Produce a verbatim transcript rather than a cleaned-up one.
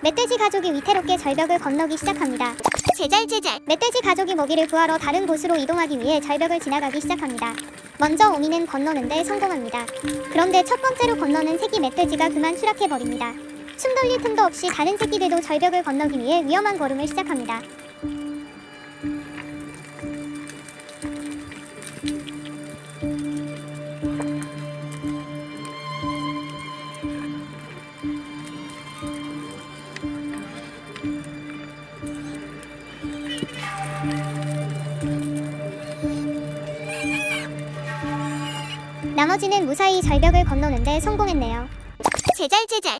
멧돼지 가족이 위태롭게 절벽을 건너기 시작합니다. 제잘제잘. 멧돼지 가족이 먹이를 구하러 다른 곳으로 이동하기 위해 절벽을 지나가기 시작합니다. 먼저 오미는 건너는데 성공합니다. 그런데 첫 번째로 건너는 새끼 멧돼지가 그만 추락해버립니다. 숨 돌릴 틈도 없이 다른 새끼들도 절벽을 건너기 위해 위험한 걸음을 시작합니다. 나머지는 무사히 절벽을 건너는데 성공했네요. 제잘제잘.